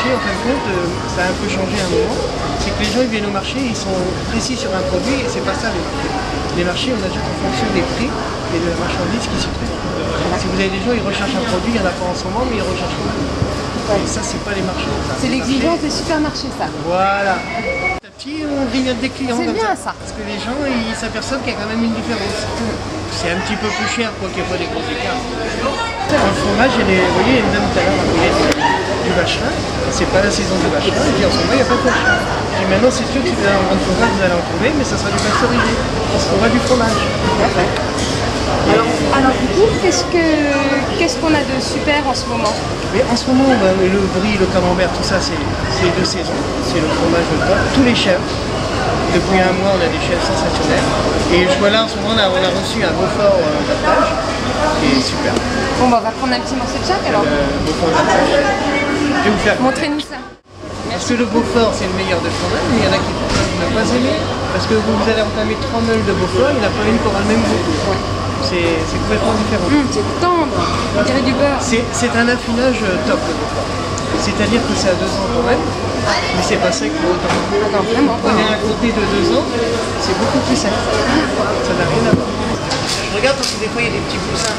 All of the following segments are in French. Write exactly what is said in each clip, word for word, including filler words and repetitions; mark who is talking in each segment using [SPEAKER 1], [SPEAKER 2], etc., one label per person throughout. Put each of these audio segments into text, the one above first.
[SPEAKER 1] marché, en fin de compte, euh, ça a un peu changé à un moment. C'est que les gens ils viennent au marché, ils sont précis sur un produit et c'est pas ça les marchés. Les marchés, on achète en fonction des prix et de la marchandise qui s'y trouve. Si vous avez des gens, ils recherchent un produit, il n'y en a pas en ce moment, mais ils recherchent beaucoup. Ouais. Et ça, c'est pas les marchés.
[SPEAKER 2] C'est l'exigence des supermarchés, ça.
[SPEAKER 1] Voilà. Petit à petit, on grignote des clients.
[SPEAKER 2] C'est bien ça.
[SPEAKER 1] ça. Parce que les gens, ils s'aperçoivent qu'il y a quand même une différence. C'est un petit peu plus cher, quoi qu'il n'y ait pas des gros écarts. Dans le fromage, il y a des, vous voyez, une dame tout à l'heure a voulu du vacherin. C'est pas la saison du vacherin. Et puis en ce moment, il n'y a pas de vacherin. Et maintenant, c'est sûr que si vous allez en grande fromage, vous allez en trouver, mais ça sera du pasteurisé. On se trouvera du fromage.
[SPEAKER 2] D'accord. Alors, alors du coup, qu'est-ce que qu'est-ce qu'on a de super en ce moment?
[SPEAKER 1] Mais en ce moment, bah, le brie, le camembert, tout ça, c'est de saison. C'est le fromage de top. Tous les chefs. Depuis un mois, on a des chefs sensationnels. Et je vois là, en ce moment, là, on a reçu un Beaufort euh, d'Alpage, qui est super.
[SPEAKER 2] Bon, bah, on va prendre un petit morceau de chaque alors.
[SPEAKER 1] Le Beaufort d'Alpage. Je vais vous faire.
[SPEAKER 2] Montrez-nous ça.
[SPEAKER 1] Parce que le Beaufort, c'est le meilleur de fromage, mais il y en a qui ne pas aimé. Parce que vous, vous allez entamer trois meules de Beaufort, il n'y en a pas une qui aura le même goût. Ouais. C'est complètement différent.
[SPEAKER 2] Mmh, c'est tendre, on dirait du beurre.
[SPEAKER 1] C'est un affinage top, le Beaufort. C'est-à-dire que c'est à deux ans quand même, mais c'est pas sec pour autant.
[SPEAKER 2] Attends, vraiment pas.
[SPEAKER 1] On est à côté de deux ans, c'est beaucoup plus sec. Ça n'a rien à voir. Je regarde parce que des fois il y a des petits poussins.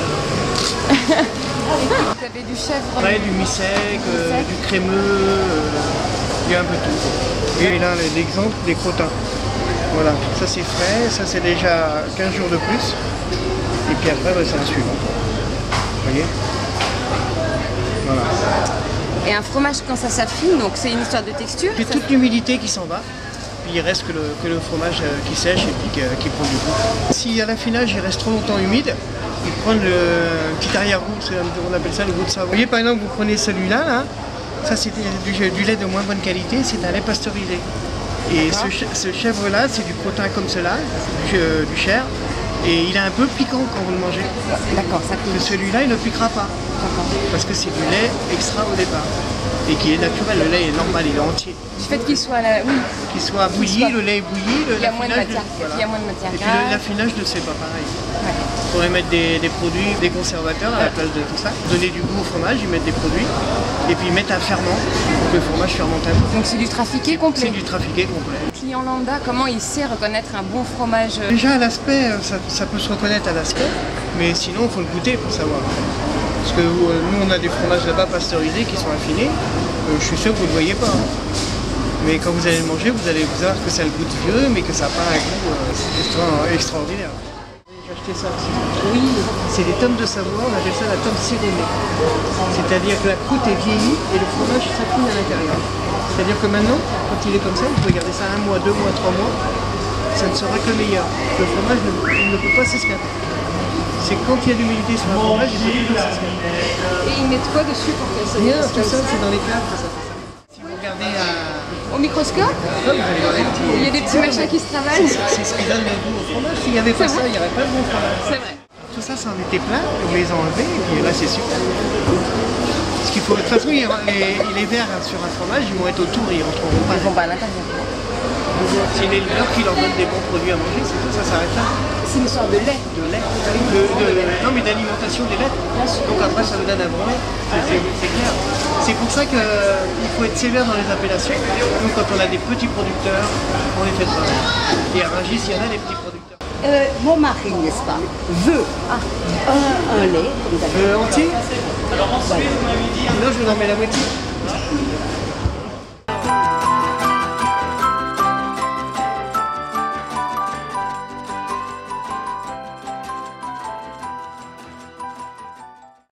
[SPEAKER 2] Vous avez du chèvre.
[SPEAKER 1] Ouais, du mi-sec, euh, du crémeux, euh, il y a un peu tout. Et là, l'exemple des crottins. Voilà, ça c'est frais, ça c'est déjà quinze jours de plus. Et puis après, bah, c'est un suivant. Vous voyez? Voilà.
[SPEAKER 2] Et un fromage quand ça s'affine, donc c'est une histoire de texture.
[SPEAKER 1] C'est toute l'humidité qui s'en va, puis il reste que le, que le fromage euh, qui sèche et puis qui, euh, qui prend du goût. Si à l'affinage il reste trop longtemps humide, il prend le petit arrière-goût, on appelle ça le goût de savon. Vous voyez par exemple, vous prenez celui-là, là, ça c'est du, du lait de moins bonne qualité, c'est un lait pasteurisé. Et ce, ce chèvre-là, c'est du crottin comme cela, du, euh, du chair. Et il est un peu piquant quand vous le mangez.
[SPEAKER 2] D'accord, ça pique.
[SPEAKER 1] Celui-là, il ne piquera pas. Parce que c'est du lait extra au départ. Et qui est naturel, le lait est normal, il est entier.
[SPEAKER 2] Du fait qu'il soit là, oui.
[SPEAKER 1] Qu'il soit bouilli, soit... le lait est bouilli, le
[SPEAKER 2] il y a moins de matière. De... Voilà. Il y a moins de matière.
[SPEAKER 1] Et puis l'affinage ne c'est pas pareil. Ouais. Il faudrait mettre des, des produits, des conservateurs à la place de tout ça. Donner du goût au fromage, ils mettent des produits. Et puis ils mettent un ferment pour que le fromage fermente un peu.
[SPEAKER 2] Donc c'est du trafiqué complet.
[SPEAKER 1] C'est du trafiqué complet.
[SPEAKER 2] Le client lambda, comment il sait reconnaître un bon fromage?
[SPEAKER 1] Déjà à l'aspect, ça, ça peut se reconnaître à l'aspect, mais sinon il faut le goûter pour savoir. Parce que euh, nous on a des fromages là-bas pasteurisés qui sont affinés, euh, je suis sûr que vous ne le voyez pas. Hein. Mais quand vous allez le manger, vous allez vous voir que ça a le goût de vieux, mais que ça n'a pas un goût euh, extra, extraordinaire. J'ai acheté ça aussi. Oui, c'est des tomes de Savoie, on appelle ça la tome sironnée. C'est-à-dire que la croûte est vieillie et le fromage s'affine à l'intérieur. C'est-à-dire que maintenant, quand il est comme ça, vous pouvez garder ça un mois, deux mois, trois mois, ça ne sera que meilleur. Le fromage ne, ne peut pas s'escaper. C'est quand il y a de l'humidité sur le fromage, il ne peut pas s'escaper.
[SPEAKER 2] Et ils mettent quoi dessus pour que ça
[SPEAKER 1] rien, tout ça, c'est dans les caves que ça fait ça. Si vous regardez à...
[SPEAKER 2] au microscope,
[SPEAKER 1] vous allez voir les petits...
[SPEAKER 2] il y a des petits machins qui se travaillent.
[SPEAKER 1] C'est ce qui donne le goût au fromage. S'il n'y avait pas ça, il n'y aurait pas de bon fromage.
[SPEAKER 2] C'est vrai.
[SPEAKER 1] Tout ça, ça en était plein, on les a enlevés, et puis là, c'est super. Parce qu'il faut... De toute façon, les, les verres sur un fromage, ils vont être autour et ils rentreront pas.
[SPEAKER 2] Ils vont pas à l'intérieur.
[SPEAKER 1] C'est l'éleveur qui leur donne des bons produits à manger, c'est tout, ça s'arrête là.
[SPEAKER 2] C'est une sorte de lait.
[SPEAKER 1] De lait. De, de, non mais d'alimentation des laits. Donc après ça nous donne un bon lait, c'est clair. C'est pour ça qu'il faut être sévère dans les appellations. Donc quand on a des petits producteurs, on les fait travailler. Et à Rungis, il y en a des petits producteurs.
[SPEAKER 3] Euh, mon mari, n'est-ce pas, veut ah, un, un lait.
[SPEAKER 1] Euh, entier. Alors en voilà. Sinon je vous en mets la moitié.